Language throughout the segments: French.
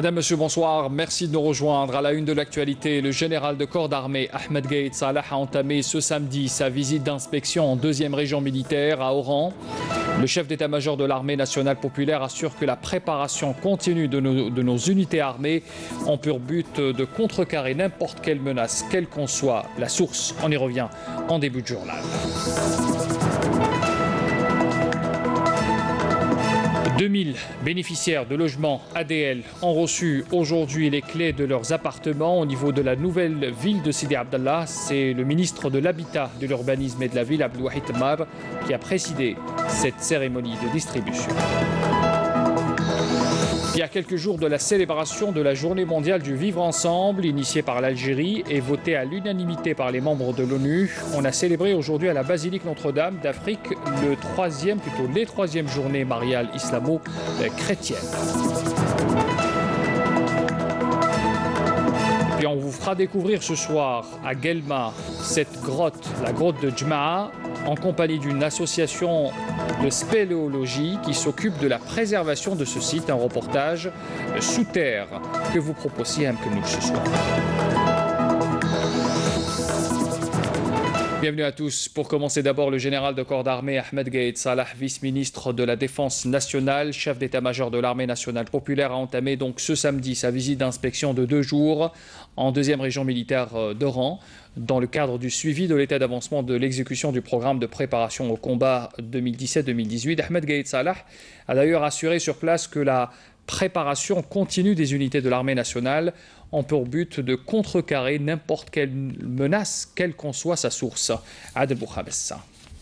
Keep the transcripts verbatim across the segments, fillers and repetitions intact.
Madame, Monsieur, bonsoir. Merci de nous rejoindre. À la une de l'actualité, le général de corps d'armée Ahmed Gaïd Salah a entamé ce samedi sa visite d'inspection en deuxième région militaire à Oran. Le chef d'état-major de l'armée nationale populaire assure que la préparation continue de nos, de nos unités armées ont pour but de contrecarrer n'importe quelle menace, quelle qu'en soit la source. On y revient en début de journal. deux mille bénéficiaires de logements A D L ont reçu aujourd'hui les clés de leurs appartements au niveau de la nouvelle ville de Sidi Abdallah. C'est le ministre de l'Habitat, de l'Urbanisme et de la Ville, Abdelwahid Temmar, qui a présidé cette cérémonie de distribution. Il y a quelques jours de la célébration de la Journée mondiale du vivre ensemble, initiée par l'Algérie et votée à l'unanimité par les membres de l'ONU, on a célébré aujourd'hui à la basilique Notre-Dame d'Afrique le troisième, plutôt les troisièmes journées mariales islamo-chrétiennes. Et on vous fera découvrir ce soir à Guelma cette grotte, la grotte de Djmaa, en compagnie d'une association de spéléologie qui s'occupe de la préservation de ce site, un reportage sous terre que vous proposiez un peu nous ce soir. Bienvenue à tous. Pour commencer, d'abord, le général de corps d'armée Ahmed Gaïd Salah, vice-ministre de la Défense nationale, chef d'état-major de l'armée nationale populaire, a entamé donc ce samedi sa visite d'inspection de deux jours en deuxième région militaire d'Oran, dans le cadre du suivi de l'état d'avancement de l'exécution du programme de préparation au combat deux mille dix-sept deux mille dix-huit. Ahmed Gaïd Salah a d'ailleurs assuré sur place que la préparation continue des unités de l'armée nationale ont pour but de contrecarrer n'importe quelle menace, quelle qu'en soit sa source. Adel Bouhabessa.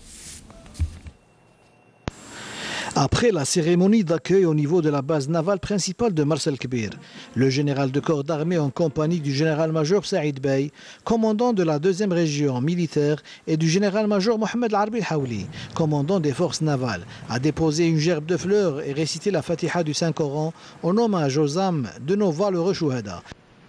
Après la cérémonie d'accueil au niveau de la base navale principale de Mars el-Kbir, le général de corps d'armée en compagnie du général-major Saïd Bey, commandant de la deuxième région militaire, et du général-major Mohamed Al-Arbi Haouli, commandant des forces navales, a déposé une gerbe de fleurs et récité la Fatiha du Saint-Coran en hommage aux âmes de nos valeureux chouhada.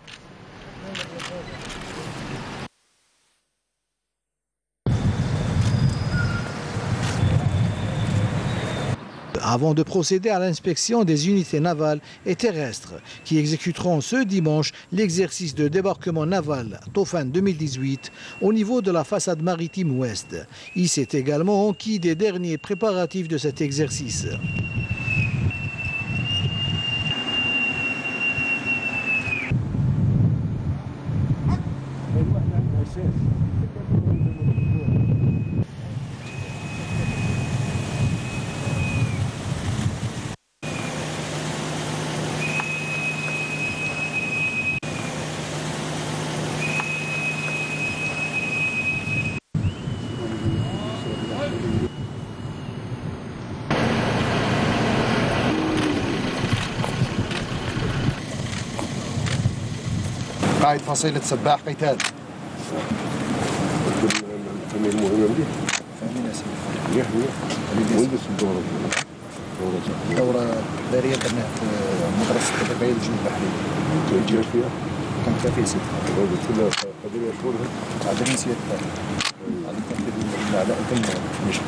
Avant de procéder à l'inspection des unités navales et terrestres qui exécuteront ce dimanche l'exercice de débarquement naval Tofan deux mille dix-huit au niveau de la façade maritime ouest. Il s'est également enquis des derniers préparatifs de cet exercice. قائد فصيلة سباح قتال. التنمية المهمة مليح. فاهمين يا سيدي. مليح مليح. وين بس الدورة؟ دورة دارية درناها في مدرسة التدريب الجنوب البحري. كنت فيها؟ كنت فيها في سيدي. كلها قدروا يشكرها؟ قادرين سيادتها. على تنفيذ الأعداء الكلمة مش.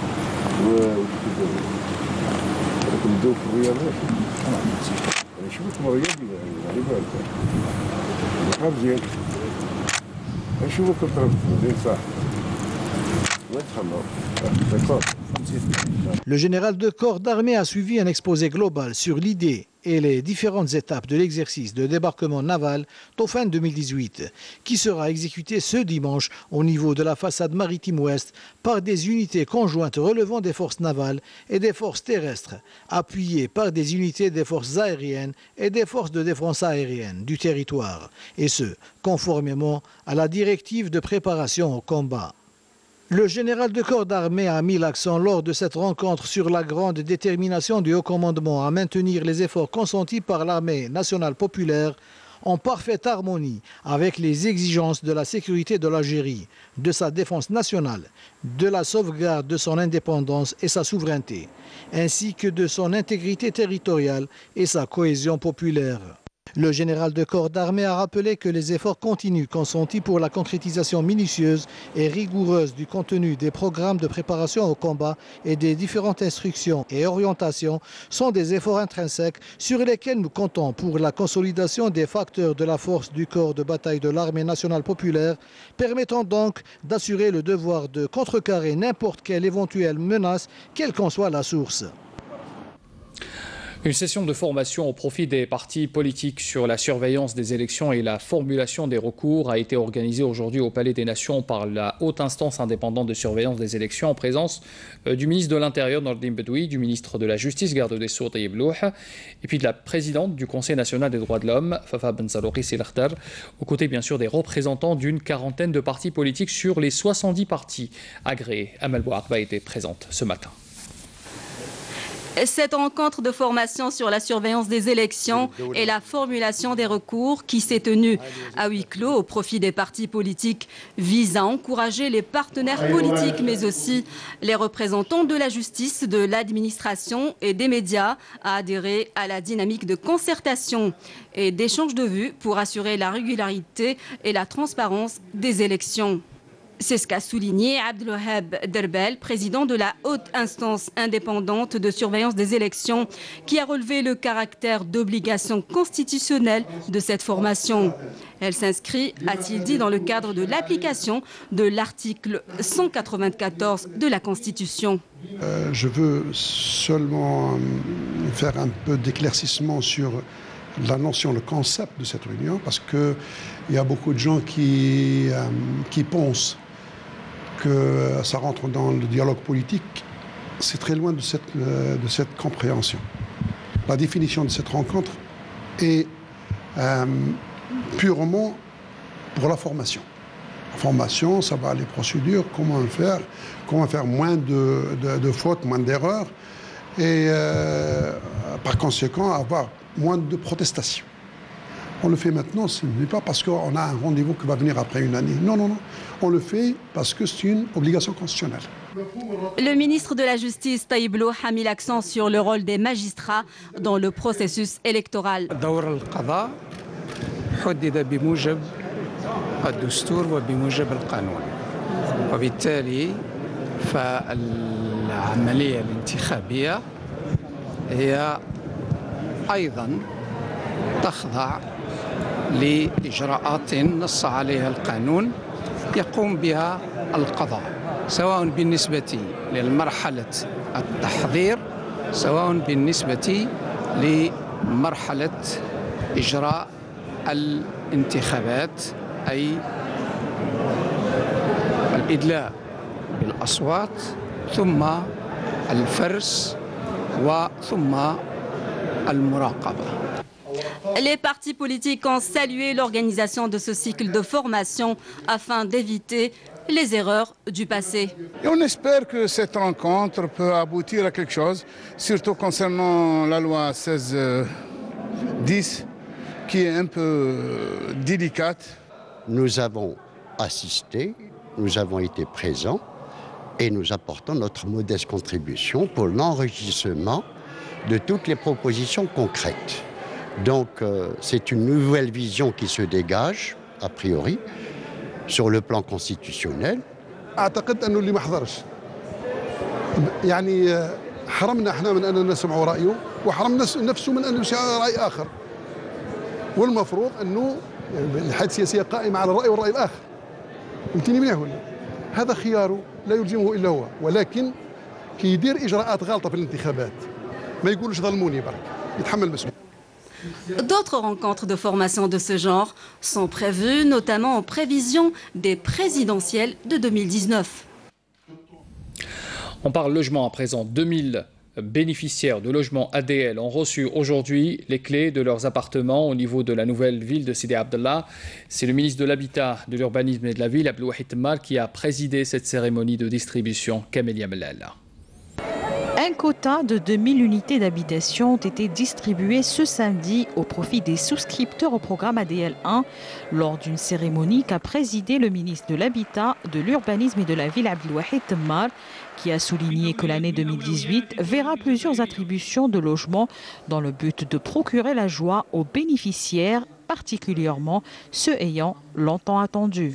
ولكن الدور في الرياضة. نعم سيدي. أنا شفت رياضي يعني غريبة. Le général de corps d'armée a suivi un exposé global sur l'idée et les différentes étapes de l'exercice de débarquement naval Tofan deux mille dix-huit, qui sera exécuté ce dimanche au niveau de la façade maritime ouest par des unités conjointes relevant des forces navales et des forces terrestres, appuyées par des unités des forces aériennes et des forces de défense aérienne du territoire, et ce, conformément à la directive de préparation au combat. Le général de corps d'armée a mis l'accent lors de cette rencontre sur la grande détermination du haut commandement à maintenir les efforts consentis par l'armée nationale populaire en parfaite harmonie avec les exigences de la sécurité de l'Algérie, de sa défense nationale, de la sauvegarde de son indépendance et sa souveraineté, ainsi que de son intégrité territoriale et sa cohésion populaire. Le général de corps d'armée a rappelé que les efforts continus consentis pour la concrétisation minutieuse et rigoureuse du contenu des programmes de préparation au combat et des différentes instructions et orientations sont des efforts intrinsèques sur lesquels nous comptons pour la consolidation des facteurs de la force du corps de bataille de l'armée nationale populaire, permettant donc d'assurer le devoir de contrecarrer n'importe quelle éventuelle menace, quelle qu'en soit la source. Une session de formation au profit des partis politiques sur la surveillance des élections et la formulation des recours a été organisée aujourd'hui au Palais des Nations par la haute instance indépendante de surveillance des élections en présence du ministre de l'Intérieur Nordine Bedoui, du ministre de la Justice Garde des Sceaux Taïeb Louh et puis de la présidente du Conseil national des droits de l'homme Fafa Benzalouki Silakhtar, aux côtés bien sûr des représentants d'une quarantaine de partis politiques sur les soixante-dix partis agréés. Amal Bouakba était présente ce matin. Cette rencontre de formation sur la surveillance des élections et la formulation des recours qui s'est tenue à huis clos au profit des partis politiques vise à encourager les partenaires politiques mais aussi les représentants de la justice, de l'administration et des médias à adhérer à la dynamique de concertation et d'échange de vues pour assurer la régularité et la transparence des élections. C'est ce qu'a souligné Abdelwahab Derbel, président de la haute instance indépendante de surveillance des élections, qui a relevé le caractère d'obligation constitutionnelle de cette formation. Elle s'inscrit, a-t-il dit, dans le cadre de l'application de l'article cent quatre-vingt-quatorze de la Constitution. Euh, je veux seulement faire un peu d'éclaircissement sur la notion, le concept de cette réunion, parce qu'il y a beaucoup de gens qui, euh, qui pensent que ça rentre dans le dialogue politique. C'est très loin de cette, euh, de cette compréhension. La définition de cette rencontre est euh, purement pour la formation. La formation, ça va les procédures, comment faire, comment faire moins de, de, de fautes, moins d'erreurs, et euh, par conséquent avoir moins de protestations. On le fait maintenant, ce n'est pas parce qu'on a un rendez-vous qui va venir après une année. Non, non, non. On le fait parce que c'est une obligation constitutionnelle. Le ministre de la Justice, Taïeb Louh, a mis l'accent sur le rôle des magistrats dans le processus électoral. لإجراءات نص عليها القانون يقوم بها القضاء سواء بالنسبة للمرحلة التحضير سواء بالنسبة لمرحلة إجراء الانتخابات أي الإدلاء بالأصوات ثم الفرز وثم المراقبة. Les partis politiques ont salué l'organisation de ce cycle de formation afin d'éviter les erreurs du passé. Et on espère que cette rencontre peut aboutir à quelque chose, surtout concernant la loi seize dix, qui est un peu délicate. Nous avons assisté, nous avons été présents et nous apportons notre modeste contribution pour l'enrichissement de toutes les propositions concrètes. Donc euh, c'est une nouvelle vision qui se dégage, a priori, sur le plan constitutionnel. أعتقد أنه اللي ما حضرش يعني حرمنا احنا من أن نسمع رأيه وحرمنا نفسه من أن يسمع رأي آخر. والمفروض أنه الحياة السياسية قائمة على الرأي والرأي الآخر. فهمتني منيح ولا؟ هذا خياره لا يلزمه إلا هو، ولكن كي يدير إجراءات غلطة في الانتخابات ما يقولش ظلموني برك، يتحمل المسؤولية. D'autres rencontres de formation de ce genre sont prévues, notamment en prévision des présidentielles de deux mille dix-neuf. On parle logement à présent. deux mille bénéficiaires de logements A D L ont reçu aujourd'hui les clés de leurs appartements au niveau de la nouvelle ville de Sidi Abdallah. C'est le ministre de l'Habitat, de l'Urbanisme et de la Ville, Abdelwahid Temmar, qui a présidé cette cérémonie de distribution. Camélia Mellala. Un quota de deux mille unités d'habitation ont été distribuées ce samedi au profit des souscripteurs au programme A D L un lors d'une cérémonie qu'a présidé le ministre de l'Habitat, de l'Urbanisme et de la Ville Abdelwahid Temmar, qui a souligné que l'année deux mille dix-huit verra plusieurs attributions de logements dans le but de procurer la joie aux bénéficiaires, particulièrement ceux ayant longtemps attendu.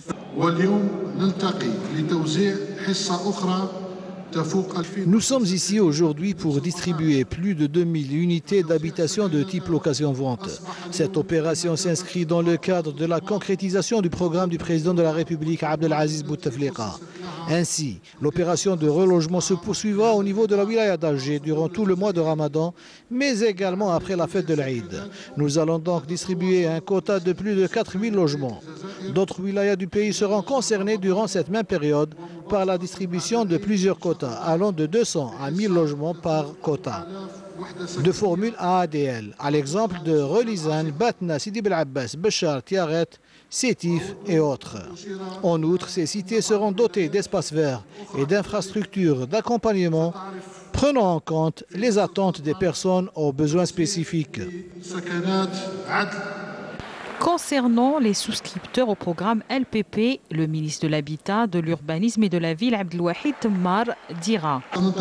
Nous sommes ici aujourd'hui pour distribuer plus de deux mille unités d'habitation de type location-vente. Cette opération s'inscrit dans le cadre de la concrétisation du programme du président de la République Abdelaziz Bouteflika. Ainsi, l'opération de relogement se poursuivra au niveau de la wilaya d'Alger durant tout le mois de Ramadan, mais également après la fête de l'Aïd. Nous allons donc distribuer un quota de plus de quatre mille logements. D'autres wilayas du pays seront concernées durant cette même période par la distribution de plusieurs quotas, allant de deux cents à mille logements par quota, de formule A A D L, à l'exemple de Relizane, Batna, Sidi Bel Abbas, Béchar, Tiaret, Sétif et autres. En outre, ces cités seront dotées d'espaces verts et d'infrastructures d'accompagnement prenant en compte les attentes des personnes aux besoins spécifiques. Concernant les souscripteurs au programme L P P, le ministre de l'Habitat, de l'Urbanisme et de la Ville Abdelwahid Temmar dira: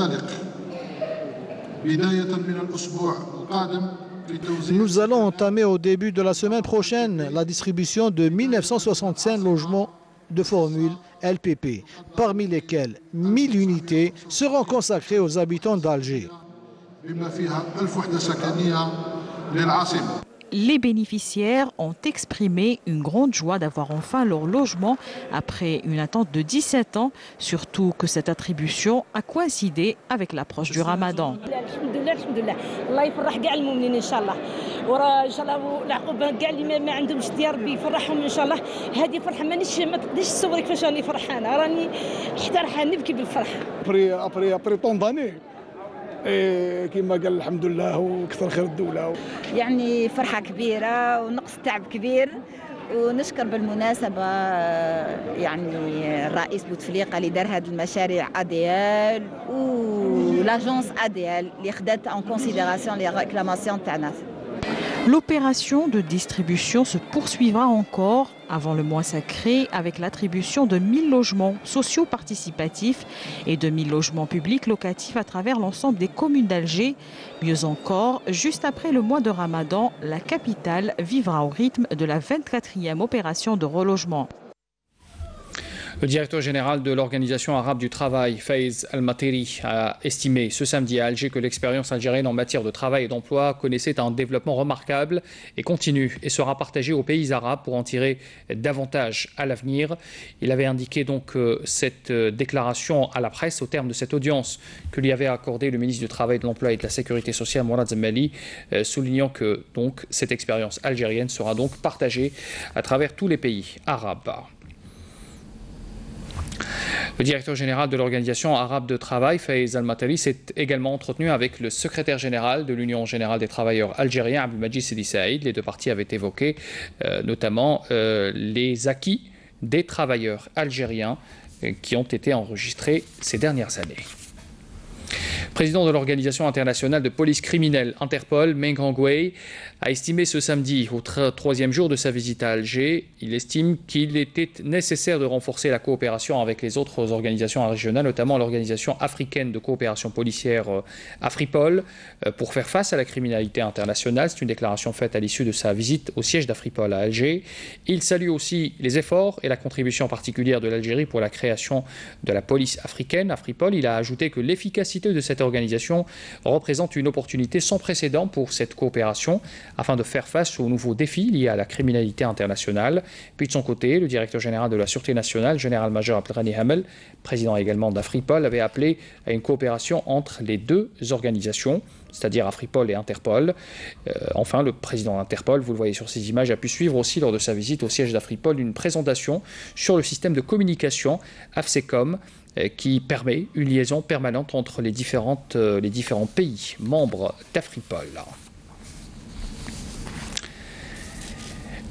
Nous allons entamer au début de la semaine prochaine la distribution de mille neuf cent soixante-cinq logements de formule L P P, parmi lesquels mille unités seront consacrées aux habitants d'Alger. Les bénéficiaires ont exprimé une grande joie d'avoir enfin leur logement après une attente de dix-sept ans, surtout que cette attribution a coïncidé avec l'approche du Ramadan. كما قال الحمد لله وكثر خير الدولة. يعني فرحة كبيرة ونقص تعب كبير، ونشكر بالمناسبة يعني الرئيس بوتفليقة اللي دار هذه المشاريع A D L ولاجونس A D L اللي خدات en considération les réclamations تاعنا. L'opération de distribution se poursuivra encore avant le mois sacré avec l'attribution de mille logements sociaux participatifs et de mille logements publics locatifs à travers l'ensemble des communes d'Alger. Mieux encore, juste après le mois de Ramadan, la capitale vivra au rythme de la vingt-quatrième opération de relogement. Le directeur général de l'Organisation arabe du travail, Faiz Al-Materi, a estimé ce samedi à Alger que l'expérience algérienne en matière de travail et d'emploi connaissait un développement remarquable et continu et sera partagée aux pays arabes pour en tirer davantage à l'avenir. Il avait indiqué donc euh, cette euh, déclaration à la presse au terme de cette audience que lui avait accordée le ministre du Travail, de l'Emploi et de la Sécurité sociale, Mourad Zemmali, euh, soulignant que donc cette expérience algérienne sera donc partagée à travers tous les pays arabes. Le directeur général de l'Organisation arabe de travail, Faiz Al-Materi, s'est également entretenu avec le secrétaire général de l'Union générale des travailleurs algériens, Abdelmajid Sidi Saïd. Les deux parties avaient évoqué euh, notamment euh, les acquis des travailleurs algériens euh, qui ont été enregistrés ces dernières années. Président de l'Organisation internationale de police criminelle Interpol, Meng Hongwei, a estimé ce samedi, au troisième jour de sa visite à Alger, il estime qu'il était nécessaire de renforcer la coopération avec les autres organisations régionales, notamment l'Organisation africaine de coopération policière euh, Afripol, euh, pour faire face à la criminalité internationale. C'est une déclaration faite à l'issue de sa visite au siège d'Afripol à Alger. Il salue aussi les efforts et la contribution particulière de l'Algérie pour la création de la police africaine, Afripol. Il a ajouté que l'efficacité de cette organisation représente une opportunité sans précédent pour cette coopération afin de faire face aux nouveaux défis liés à la criminalité internationale. Puis de son côté, le directeur général de la Sûreté nationale, général-major Abdelghani Hamel, président également d'Afripol, avait appelé à une coopération entre les deux organisations, c'est-à-dire Afripol et Interpol. Euh, enfin, le président d'Interpol, vous le voyez sur ces images, a pu suivre aussi lors de sa visite au siège d'Afripol une présentation sur le système de communication AFSECOM, qui permet une liaison permanente entre les, différentes, euh, les différents pays membres d'Afripol.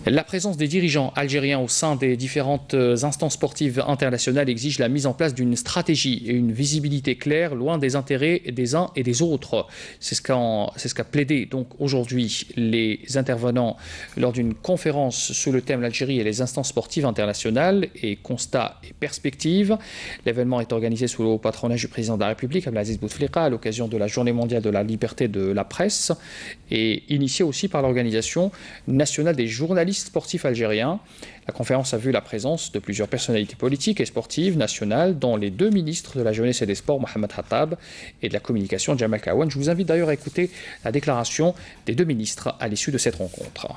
La présence des dirigeants algériens au sein des différentes instances sportives internationales exige la mise en place d'une stratégie et une visibilité claire, loin des intérêts des uns et des autres. C'est ce qu'a c'est ce qu'a plaidé donc aujourd'hui les intervenants lors d'une conférence sous le thème l'Algérie et les instances sportives internationales et constats et perspectives. L'événement est organisé sous le patronage du président de la République, Abdelaziz Bouteflika, à l'occasion de la Journée mondiale de la liberté de la presse et initié aussi par l'Organisation nationale des journalistes sportifs algériens. La conférence a vu la présence de plusieurs personnalités politiques et sportives nationales, dont les deux ministres de la Jeunesse et des Sports, Mohamed Hattab, et de la Communication, Jamal Kawan. Je vous invite d'ailleurs à écouter la déclaration des deux ministres à l'issue de cette rencontre.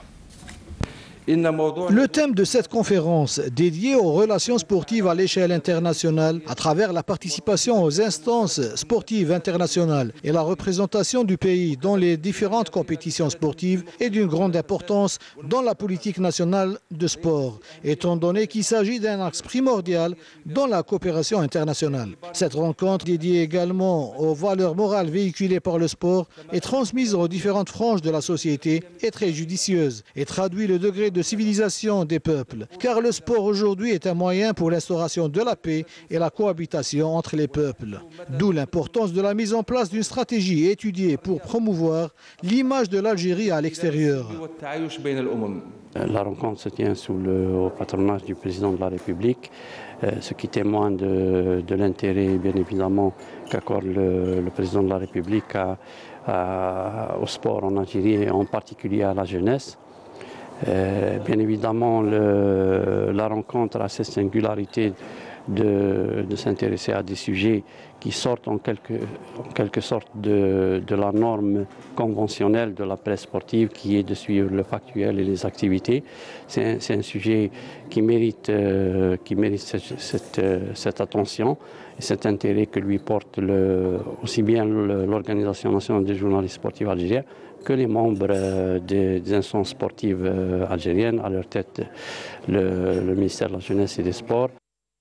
Le thème de cette conférence, dédiée aux relations sportives à l'échelle internationale, à travers la participation aux instances sportives internationales et la représentation du pays dans les différentes compétitions sportives, est d'une grande importance dans la politique nationale de sport, étant donné qu'il s'agit d'un axe primordial dans la coopération internationale. Cette rencontre, dédiée également aux valeurs morales véhiculées par le sport et transmises aux différentes franges de la société, est très judicieuse et traduit le degré de de civilisation des peuples, car le sport aujourd'hui est un moyen pour l'instauration de la paix et la cohabitation entre les peuples. D'où l'importance de la mise en place d'une stratégie étudiée pour promouvoir l'image de l'Algérie à l'extérieur. La rencontre se tient sous le patronage du président de la République, euh, ce qui témoigne de, de l'intérêt, bien évidemment, qu'accorde le, le président de la République à, à, au sport en Algérie et en particulier à la jeunesse. Euh, bien évidemment, le, la rencontre a cette singularité de, de s'intéresser à des sujets qui sortent en quelque, en quelque sorte de, de la norme conventionnelle de la presse sportive, qui est de suivre le factuel et les activités. C'est un, un sujet qui mérite, euh, qui mérite cette, cette, cette attention et cet intérêt que lui porte le, aussi bien l'Organisation nationale des journalistes sportifs algériens que les membres des, des instances sportives algériennes, à leur tête le, le ministère de la Jeunesse et des Sports.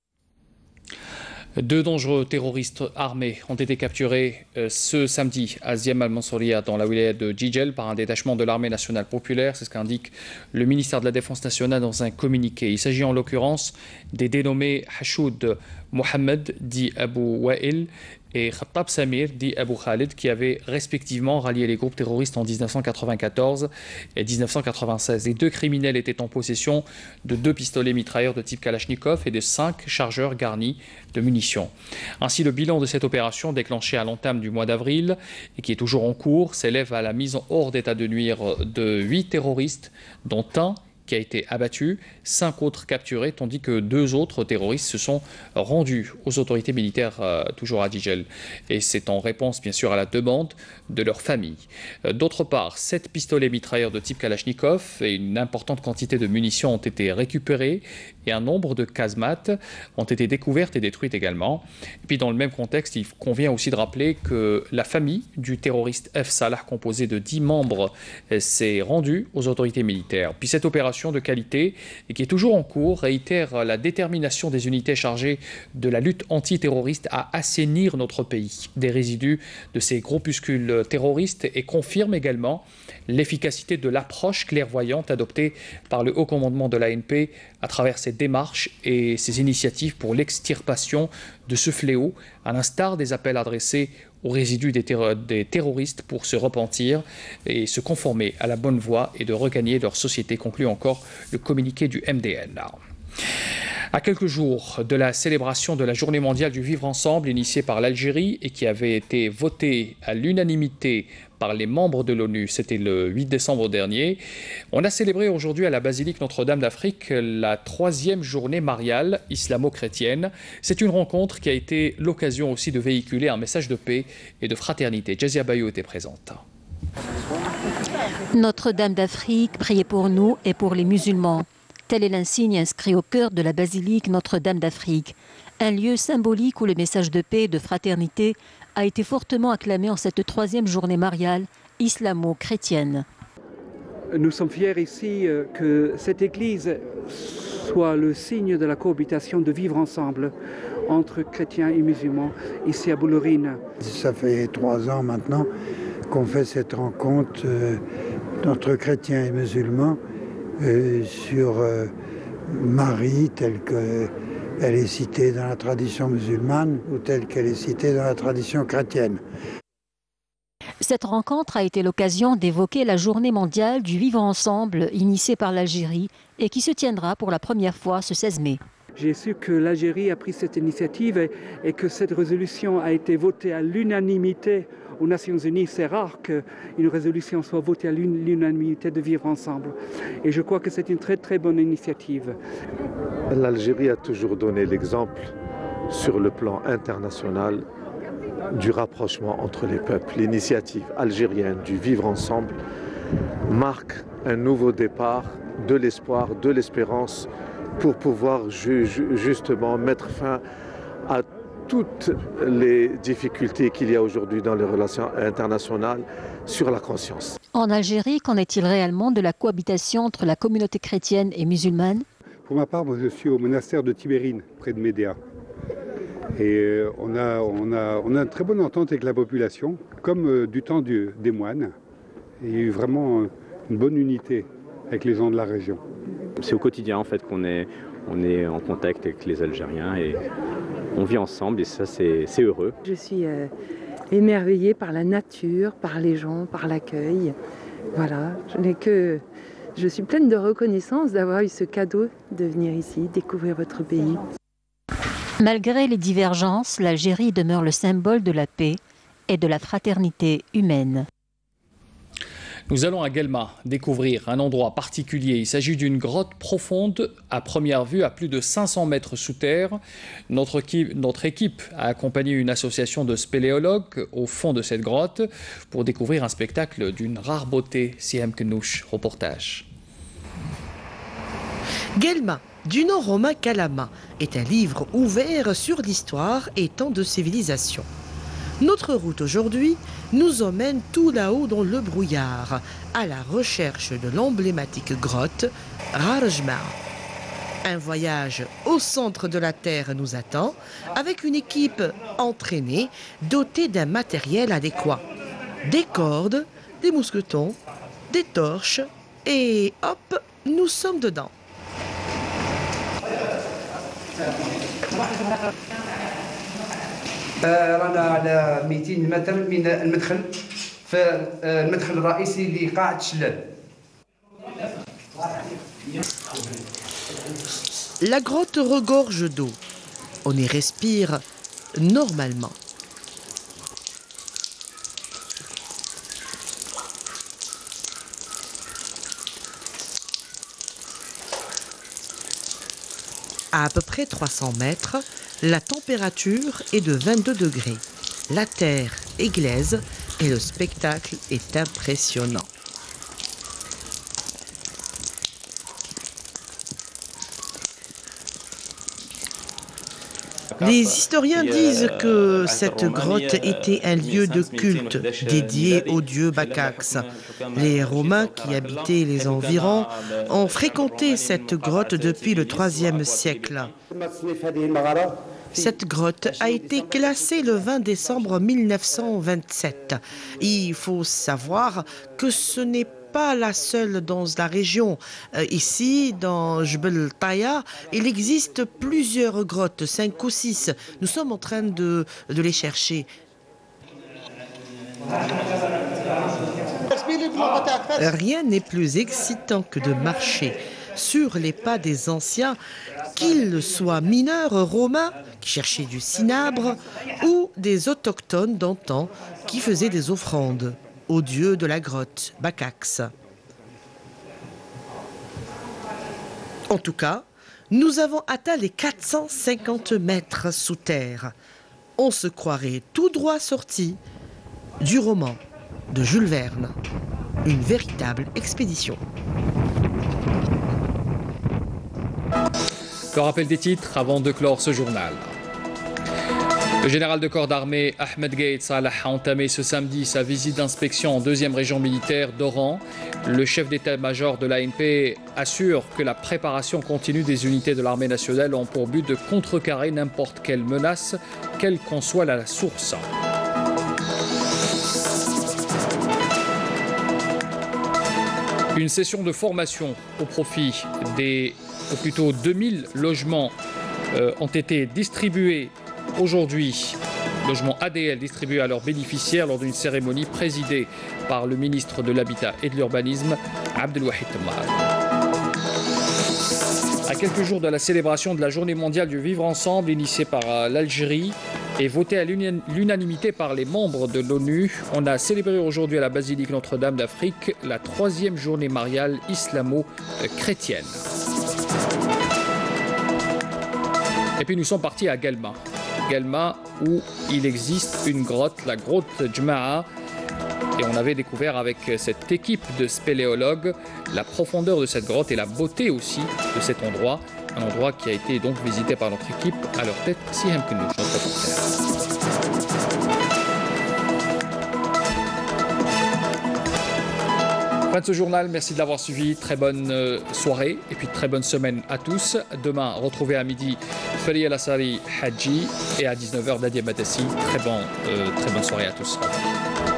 Deux dangereux terroristes armés ont été capturés euh, ce samedi à Ziem al-Mansouria dans la wilaya de Djidjel par un détachement de l'armée nationale populaire. C'est ce qu'indique le ministère de la Défense nationale dans un communiqué. Il s'agit en l'occurrence des dénommés Hashoud Mohamed, dit Abu Wa'il, et Khattab Samir, dit Abu Khalid, qui avaient respectivement rallié les groupes terroristes en mille neuf cent quatre-vingt-quatorze et mille neuf cent quatre-vingt-seize. Les deux criminels étaient en possession de deux pistolets mitrailleurs de type Kalachnikov et de cinq chargeurs garnis de munitions. Ainsi, le bilan de cette opération déclenchée à l'entame du mois d'avril et qui est toujours en cours s'élève à la mise hors d'état de nuire de huit terroristes, dont un qui a été abattu, cinq autres capturés, tandis que deux autres terroristes se sont rendus aux autorités militaires, euh, toujours à Djidjel. Et c'est en réponse, bien sûr, à la demande de leur famille. Euh, D'autre part, sept pistolets mitrailleurs de type Kalachnikov et une importante quantité de munitions ont été récupérés et un nombre de casemates ont été découvertes et détruites également. Et puis, dans le même contexte, il convient aussi de rappeler que la famille du terroriste F. Salah, composée de dix membres, s'est rendue aux autorités militaires. Puis cette opération de qualité et qui est toujours en cours réitère la détermination des unités chargées de la lutte antiterroriste à assainir notre pays des résidus de ces groupuscules terroristes et confirme également l'efficacité de l'approche clairvoyante adoptée par le haut commandement de l'A N P à travers ses démarches et ses initiatives pour l'extirpation de ce fléau, à l'instar des appels adressés aux résidus des, terro des terroristes pour se repentir et se conformer à la bonne voie et de regagner leur société, conclut encore le communiqué du M D N. À quelques jours de la célébration de la Journée mondiale du vivre ensemble initiée par l'Algérie et qui avait été votée à l'unanimité par les membres de l'ONU, c'était le huit décembre dernier, on a célébré aujourd'hui à la basilique Notre-Dame d'Afrique la troisième journée mariale islamo-chrétienne. C'est une rencontre qui a été l'occasion aussi de véhiculer un message de paix et de fraternité. Jazia Bayou était présente. Notre-Dame d'Afrique, priez pour nous et pour les musulmans. Tel est l'insigne inscrit au cœur de la basilique Notre-Dame d'Afrique, un lieu symbolique où le message de paix et de fraternité a été fortement acclamé en cette troisième journée mariale islamo-chrétienne. Nous sommes fiers ici que cette église soit le signe de la cohabitation, de vivre ensemble entre chrétiens et musulmans ici à Boulorine. Ça fait trois ans maintenant qu'on fait cette rencontre euh, entre chrétiens et musulmans. euh, sur euh, Marie telle qu'elle est citée dans la tradition musulmane ou telle qu'elle est citée dans la tradition chrétienne. Cette rencontre a été l'occasion d'évoquer la journée mondiale du vivre ensemble initiée par l'Algérie et qui se tiendra pour la première fois ce seize mai. J'ai su que l'Algérie a pris cette initiative et, et que cette résolution a été votée à l'unanimité aux Nations Unies. C'est rare qu'une résolution soit votée à l'unanimité de vivre ensemble. Et je crois que c'est une très très bonne initiative. L'Algérie a toujours donné l'exemple sur le plan international du rapprochement entre les peuples. L'initiative algérienne du vivre ensemble marque un nouveau départ, de l'espoir, de l'espérance pour pouvoir ju justement mettre fin à toutes les difficultés qu'il y a aujourd'hui dans les relations internationales sur la conscience. En Algérie, qu'en est-il réellement de la cohabitation entre la communauté chrétienne et musulmane? Pour ma part, moi, je suis au monastère de Tibérine, près de Médéa. Et on a, on, a, on a une très bonne entente avec la population, comme euh, du temps du, des moines. Et il y a eu vraiment euh, une bonne unité avec les gens de la région. C'est au quotidien en fait qu'on est, on est en contact avec les Algériens et on vit ensemble et ça c'est heureux. Je suis euh, émerveillée par la nature, par les gens, par l'accueil. Voilà, je n'ai que... Je suis pleine de reconnaissance d'avoir eu ce cadeau de venir ici, découvrir votre pays. Malgré les divergences, l'Algérie demeure le symbole de la paix et de la fraternité humaine. Nous allons à Guelma découvrir un endroit particulier. Il s'agit d'une grotte profonde à première vue à plus de cinq cents mètres sous terre. Notre équipe, notre équipe a accompagné une association de spéléologues au fond de cette grotte pour découvrir un spectacle d'une rare beauté. Siem Knouch, reportage. Guelma, du nom romain Calama, est un livre ouvert sur l'histoire et tant de civilisations. Notre route aujourd'hui nous emmène tout là-haut dans le brouillard, à la recherche de l'emblématique grotte Rarjma. Un voyage au centre de la Terre nous attend, avec une équipe entraînée, dotée d'un matériel adéquat. Des cordes, des mousquetons, des torches, et hop, nous sommes dedans. رانا على مئتين متر من المدخل فالمدخل الرئيسي لقاعة الشلال. La grotte regorge d'eau. On y respire normalement. À à peu près trois cents mètres, la température est de vingt-deux degrés. La terre est glaise et le spectacle est impressionnant. Les historiens disent que cette grotte était un lieu de culte dédié au dieu Bakax. Les Romains qui habitaient les environs ont fréquenté cette grotte depuis le troisième siècle. Cette grotte a été classée le vingt décembre mille neuf cent vingt-sept. Il faut savoir que ce n'est pas la seule dans la région. Euh, ici, dans Jbel Taya, il existe plusieurs grottes, cinq ou six. Nous sommes en train de, de les chercher. Rien n'est plus excitant que de marcher sur les pas des anciens, qu'ils soient mineurs romains qui cherchaient du cinabre ou des autochtones d'antan qui faisaient des offrandes au dieu de la grotte, Bakax. En tout cas, nous avons atteint les quatre cent cinquante mètres sous terre. On se croirait tout droit sorti du roman de Jules Verne. Une véritable expédition. Le rappel des titres avant de clore ce journal. Le général de corps d'armée Ahmed Gaïd Salah a entamé ce samedi sa visite d'inspection en deuxième région militaire d'Oran. Le chef d'état-major de l'A N P assure que la préparation continue des unités de l'armée nationale ont pour but de contrecarrer n'importe quelle menace, quelle qu'en soit la source. Une session de formation au profit des, ou plutôt deux mille logements euh, ont été distribués aujourd'hui. Logements A D L distribués à leurs bénéficiaires lors d'une cérémonie présidée par le ministre de l'Habitat et de l'Urbanisme, Abdelwahid Temmar. À quelques jours de la célébration de la Journée mondiale du vivre ensemble initiée par l'Algérie et votée à l'unanimité par les membres de l'ONU, on a célébré aujourd'hui à la basilique Notre-Dame d'Afrique la troisième journée mariale islamo-chrétienne. Et puis nous sommes partis à Guelma. Guelma où il existe une grotte, la grotte Jma'a. Et on avait découvert avec cette équipe de spéléologues la profondeur de cette grotte et la beauté aussi de cet endroit. Un endroit qui a été donc visité par notre équipe, à leur tête, Sihem Knouch, notre reporter. Fin de ce journal, merci de l'avoir suivi. Très bonne soirée et puis très bonne semaine à tous. Demain, retrouvez à midi Falia Lassari Hadji et à dix-neuf heures Nadia Batassi. Très, bon, euh, très bonne soirée à tous. Au revoir.